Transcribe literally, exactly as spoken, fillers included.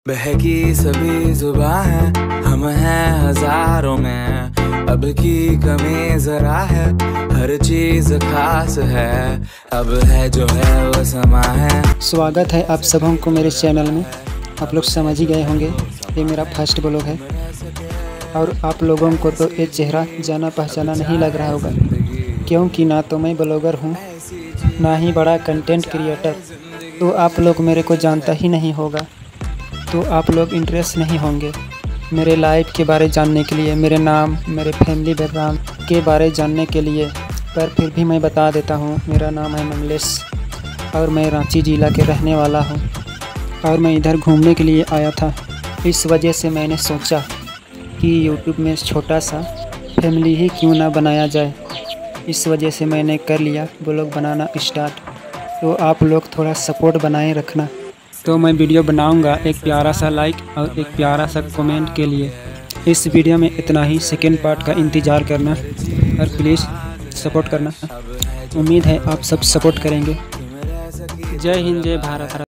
बहकी सभी जुबां है, हम हैं हजारों में। अब की कमी जरा है, हर चीज खास है। अब है जो है वो समा है। स्वागत है आप सबों को मेरे चैनल में। आप लोग समझ ही गए होंगे ये मेरा फर्स्ट ब्लॉग है और आप लोगों को तो ये चेहरा जाना पहचाना नहीं लग रहा होगा, क्योंकि ना तो मैं ब्लॉगर हूँ ना ही बड़ा कंटेंट क्रिएटर। तो आप लोग मेरे को जानता ही नहीं होगा, तो आप लोग इंटरेस्ट नहीं होंगे मेरे लाइफ के बारे जानने के लिए, मेरे नाम, मेरे फैमिली बैकग्राउंड के बारे जानने के लिए। पर फिर भी मैं बता देता हूँ, मेरा नाम है मंगलेश और मैं रांची ज़िला के रहने वाला हूँ और मैं इधर घूमने के लिए आया था। इस वजह से मैंने सोचा कि यूट्यूब में छोटा सा फैमिली ही क्यों ना बनाया जाए। इस वजह से मैंने कर लिया ब्लॉग बनाना स्टार्ट। तो आप लोग थोड़ा सपोर्ट बनाए रखना। तो मैं वीडियो बनाऊंगा एक प्यारा सा लाइक और एक प्यारा सा कमेंट के लिए। इस वीडियो में इतना ही, सेकेंड पार्ट का इंतज़ार करना और प्लीज़ सपोर्ट करना। उम्मीद है आप सब सपोर्ट करेंगे। जय हिंद, जय भारत।